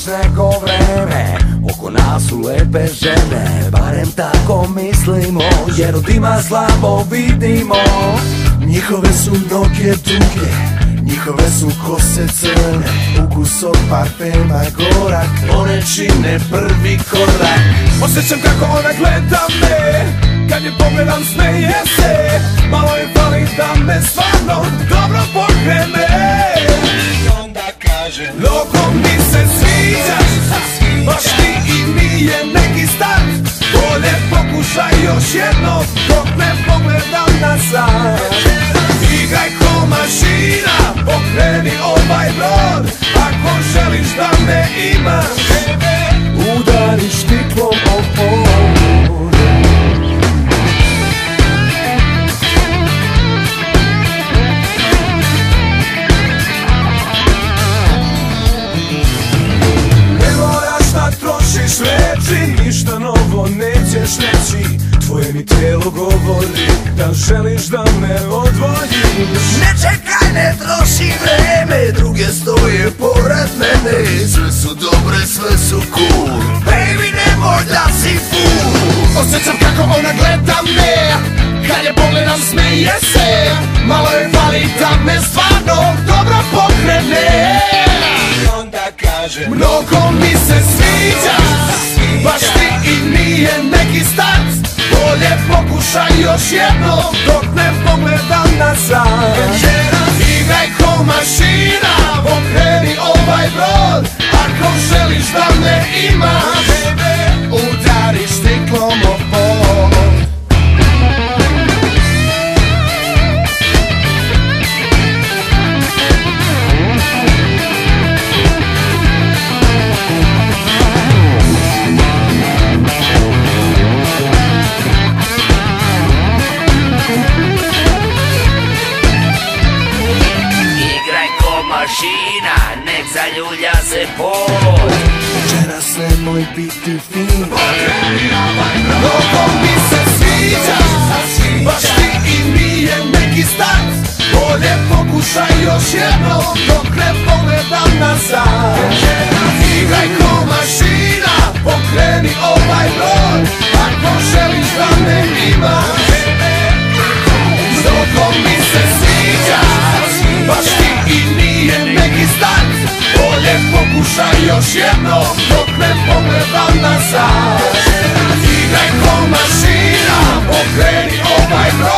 neko vreme. Oko nas su lepe žene, barem tako mislimo, jer od dima slabo vidimo. Njihove su noge duge, njihove su kose crne, ukus od parfema gorak, one čine prvi korak. Osjećam kako ona gleda me, kad je pogledam smeje se. Malo je fali da me stvarno dobro pokrene. I onda kaže: Mnogo mi se sviđaš, baš ti i nije neki start. Bolje pokušaj još jednom dok ne pogledam nazad. Igraj ko mašina, pokreni ovaj brod. Ako želiš da me imaš, Udari štiklom o pod. ne moraš da trošiš reči, ništa novo nećeš reći. Tvoje mi tijelo govori da želiš da me odvojiš. Ne čekaj, ne troši vreme, druge stoje pored mene. Sve su dobre, sve su cool, baby nemoj da si fool. Osjećam kako ona gleda me, kad je pogledam smeje se. Malo je fali da me stvarno dobro pokrene. I onda kaže: Mnogo mi se sviđaš, baš ti i nije neki start. Bolje pokušaj još jednom dok ne pogledam nazad. Igraj ko mašina, pokreni ovaj brod. Ako želiš da me imaš, udari štiklom o pod. Mašina, nek zaljulja se pod. Večeras nemoj biti fin, mnogo mi se sviđaš, baš ti i nije neki start. Bolje pokušaj još jednom dok ne pogledam nazad. Igraj ko mašina, pokreni ovaj brod. Ako želiš da me imaš, mnogo mi se sviđaš, baš ti i nije neki start. Bolje pokušaj još jednom dok ne pogledam nazad. Igraj ko mašina, pokreni ovaj brod.